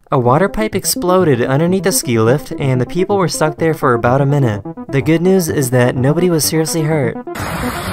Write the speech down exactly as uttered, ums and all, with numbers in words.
A water pipe exploded underneath the ski lift, and the people were stuck there for about a minute. The good news is that nobody was seriously hurt.